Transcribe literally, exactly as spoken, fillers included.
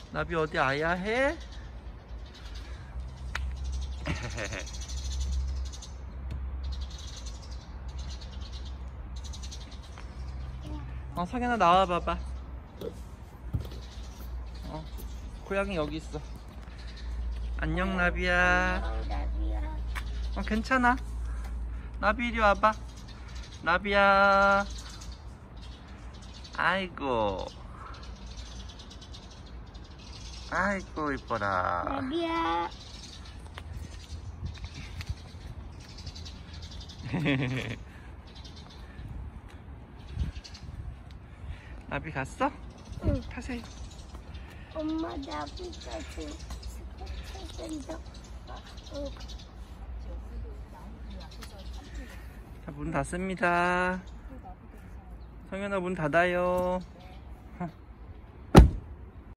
나비 어디 아야해? 어, 성현아 나와봐봐. 어, 고양이 여기 있어. 안녕 나비야. 나비야. 어, 괜찮아. 나비 이리 와봐. 나비야. 아이고. 아이고 이뻐라. 나비야. 나비 갔어? 응. 타세요. 엄마 나비까지 스포츠센터. 응. 자, 문 닫습니다. 성현아 문 닫아요.